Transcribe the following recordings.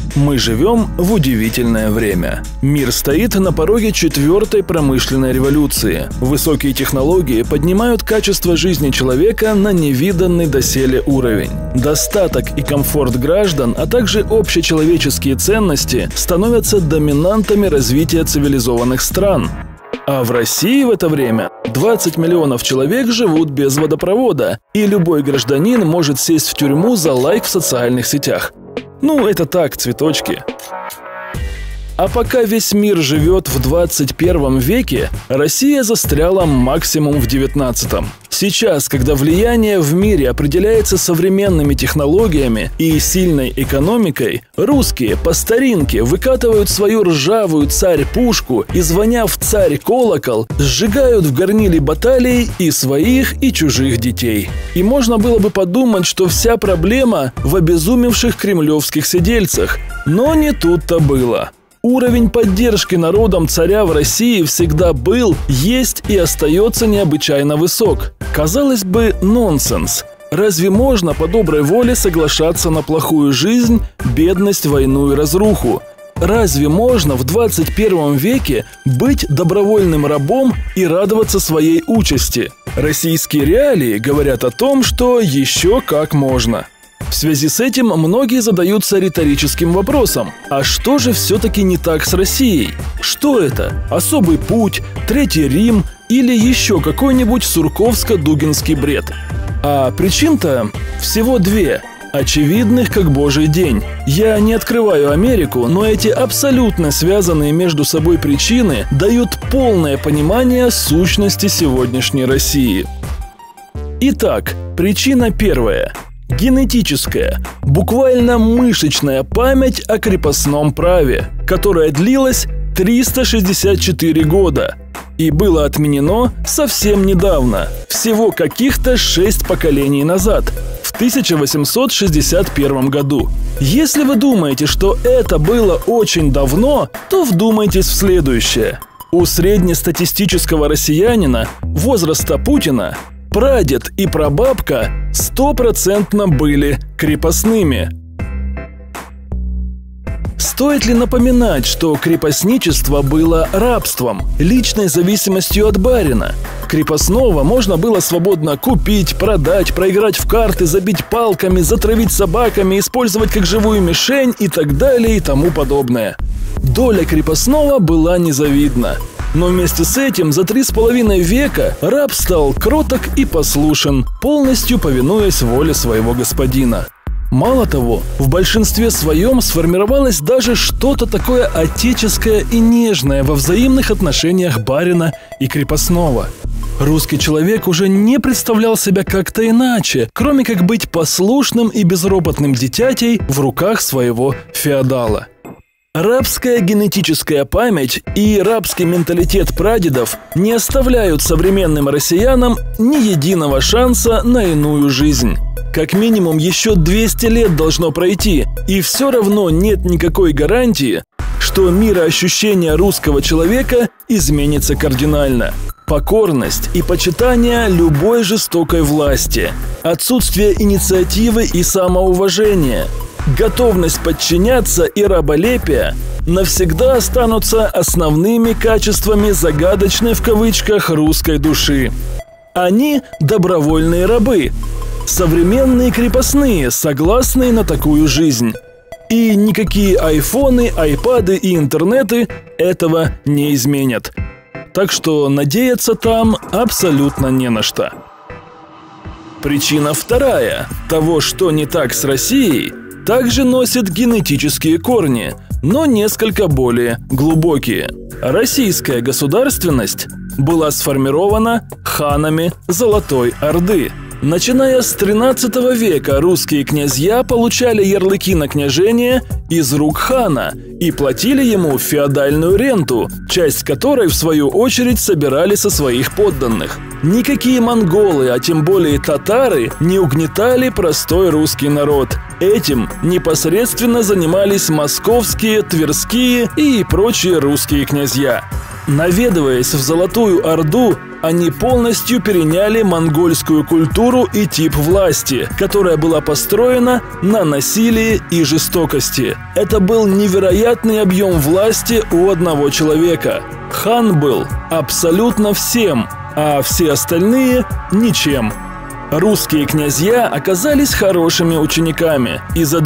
Мы живем в удивительное время. Мир стоит на пороге 4-й промышленной революции. Высокие технологии поднимают качество жизни человека на невиданный доселе уровень. Достаток и комфорт граждан, а также общечеловеческие ценности становятся доминантами развития цивилизованных стран. А в России в это время 20 миллионов человек живут без водопровода, и любой гражданин может сесть в тюрьму за лайк в социальных сетях. Ну, это так, цветочки. А пока весь мир живет в 21 веке, Россия застряла максимум в 19-м. Сейчас, когда влияние в мире определяется современными технологиями и сильной экономикой, русские по старинке выкатывают свою ржавую царь-пушку и, звоня в царь-колокол, сжигают в горниле баталий и своих, и чужих детей. И можно было бы подумать, что вся проблема в обезумевших кремлевских сидельцах, но не тут-то было. Уровень поддержки народом царя в России всегда был, есть и остается необычайно высок. Казалось бы, нонсенс. Разве можно по доброй воле соглашаться на плохую жизнь, бедность, войну и разруху? Разве можно в 21 веке быть добровольным рабом и радоваться своей участи? Российские реалии говорят о том, что еще как можно. В связи с этим многие задаются риторическим вопросом: а что же все-таки не так с Россией? Что это? Особый путь, Третий Рим или еще какой-нибудь сурковско-дугинский бред? А причин-то всего две, очевидных как божий день. Я не открываю Америку, но эти абсолютно связанные между собой причины дают полное понимание сущности сегодняшней России. Итак, причина первая. Генетическая, буквально мышечная память о крепостном праве, которая длилась 364 года и было отменено совсем недавно, всего каких-то 6 поколений назад, в 1861 году. Если вы думаете, что это было очень давно, то вдумайтесь в следующее. У среднестатистического россиянина возраста Путина прадед и прабабка 100% были крепостными. Стоит ли напоминать, что крепостничество было рабством, личной зависимостью от барина? Крепостного можно было свободно купить, продать, проиграть в карты, забить палками, затравить собаками, использовать как живую мишень и так далее и тому подобное. Доля крепостного была незавидна. Но вместе с этим за 3,5 века раб стал кроток и послушен, полностью повинуясь воле своего господина. Мало того, в большинстве своем сформировалось даже что-то такое отеческое и нежное во взаимных отношениях барина и крепостного. Русский человек уже не представлял себя как-то иначе, кроме как быть послушным и безропотным дитятей в руках своего феодала. Рабская генетическая память и рабский менталитет прадедов не оставляют современным россиянам ни единого шанса на иную жизнь. Как минимум еще 200 лет должно пройти, и все равно нет никакой гарантии, что мироощущение русского человека изменится кардинально. Покорность и почитание любой жестокой власти, отсутствие инициативы и самоуважения, готовность подчиняться и раболепие навсегда останутся основными качествами загадочной в кавычках русской души. Они добровольные рабы, современные крепостные, согласные на такую жизнь. И никакие айфоны, айпады и интернеты этого не изменят. Так что надеяться там абсолютно не на что. Причина вторая того, что не так с Россией, также носит генетические корни, но несколько более глубокие. Российская государственность была сформирована ханами Золотой Орды. Начиная с 13 века русские князья получали ярлыки на княжение из рук хана и платили ему феодальную ренту, часть которой в свою очередь собирали со своих подданных. Никакие монголы, а тем более татары, не угнетали простой русский народ. Этим непосредственно занимались московские, тверские и прочие русские князья. Наведываясь в Золотую Орду, Они полностью переняли монгольскую культуру и тип власти, которая была построена на насилии и жестокости. Это был невероятный объем власти у одного человека. Хан был абсолютно всем, а все остальные – ничем. Русские князья оказались хорошими учениками и за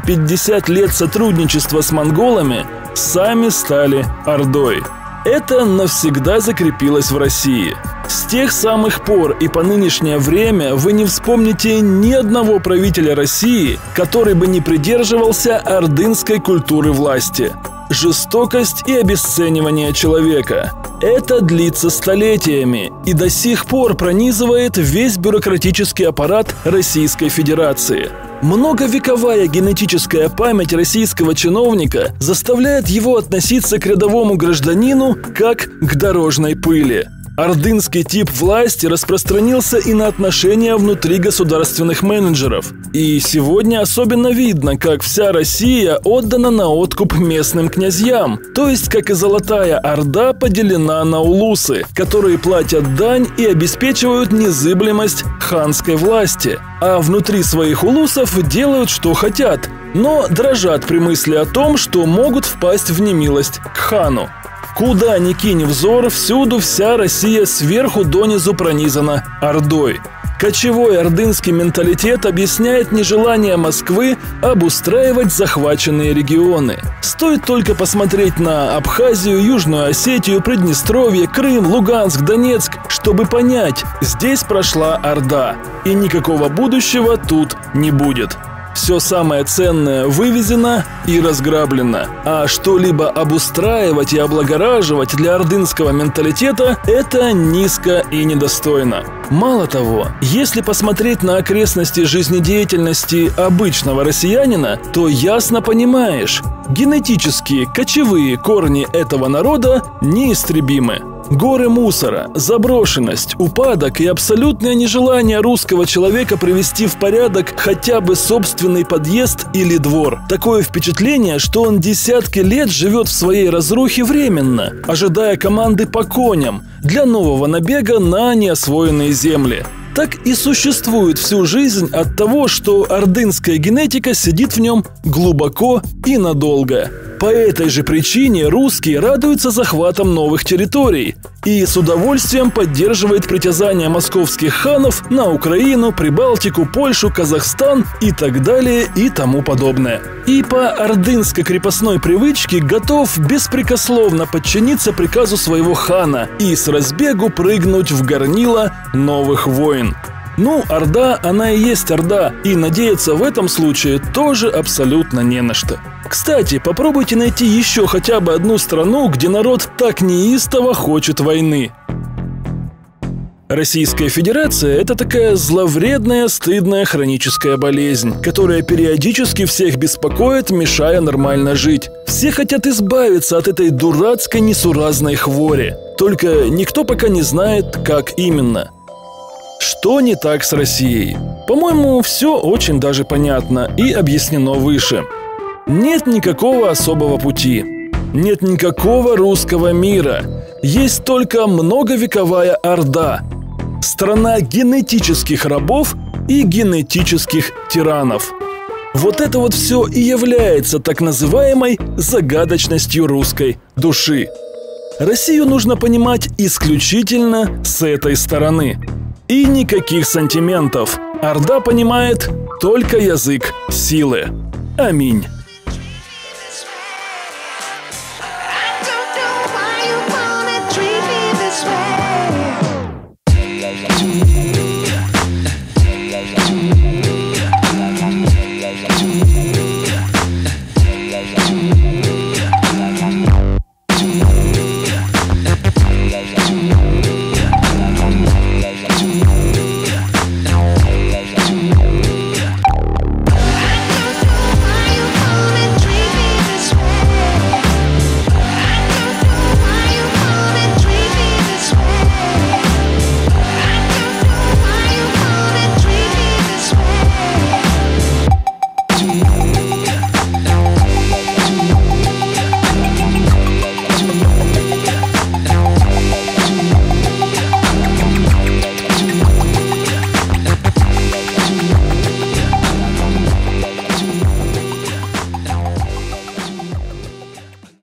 250 лет сотрудничества с монголами сами стали Ордой. Это навсегда закрепилось в России. С тех самых пор и по нынешнее время вы не вспомните ни одного правителя России, который бы не придерживался ордынской культуры власти. Жестокость и обесценивание человека. Это длится столетиями и до сих пор пронизывает весь бюрократический аппарат Российской Федерации. Многовековая генетическая память российского чиновника заставляет его относиться к рядовому гражданину как к дорожной пыли. Ордынский тип власти распространился и на отношения внутри государственных менеджеров. И сегодня особенно видно, как вся Россия отдана на откуп местным князьям, то есть как и Золотая Орда поделена на улусы, которые платят дань и обеспечивают незыблемость ханской власти, а внутри своих улусов делают, что хотят, но дрожат при мысли о том, что могут впасть в немилость к хану. Куда ни кинь взор, всюду вся Россия сверху донизу пронизана Ордой. Кочевой ордынский менталитет объясняет нежелание Москвы обустраивать захваченные регионы. Стоит только посмотреть на Абхазию, Южную Осетию, Приднестровье, Крым, Луганск, Донецк, чтобы понять, здесь прошла Орда, и никакого будущего тут не будет. Все самое ценное вывезено и разграблено, а что-либо обустраивать и облагораживать для ордынского менталитета – это низко и недостойно. Мало того, если посмотреть на окрестности жизнедеятельности обычного россиянина, то ясно понимаешь – генетические кочевые корни этого народа неистребимы. Горы мусора, заброшенность, упадок и абсолютное нежелание русского человека привести в порядок хотя бы собственный подъезд или двор. Такое впечатление, что он десятки лет живет в своей разрухе временно, ожидая команды по коням для нового набега на неосвоенные земли. Так и существует всю жизнь от того, что ордынская генетика сидит в нем глубоко и надолго. По этой же причине русские радуются захватам новых территорий и с удовольствием поддерживает притязания московских ханов на Украину, Прибалтику, Польшу, Казахстан и так далее и тому подобное. И по ордынской крепостной привычке готов беспрекословно подчиниться приказу своего хана и с разбегу прыгнуть в горнило новых войн. Ну, Орда, она и есть Орда, и надеяться в этом случае тоже абсолютно не на что. Кстати, попробуйте найти еще хотя бы одну страну, где народ так неистово хочет войны. Российская Федерация – это такая зловредная, стыдная хроническая болезнь, которая периодически всех беспокоит, мешая нормально жить. Все хотят избавиться от этой дурацкой несуразной хвори. Только никто пока не знает, как именно. Что не так с Россией? По-моему, все очень даже понятно и объяснено выше. Нет никакого особого пути. Нет никакого русского мира. Есть только многовековая Орда. Страна генетических рабов и генетических тиранов. Вот это вот все и является так называемой загадочностью русской души. Россию нужно понимать исключительно с этой стороны. И никаких сантиментов. Орда понимает только язык силы. Аминь.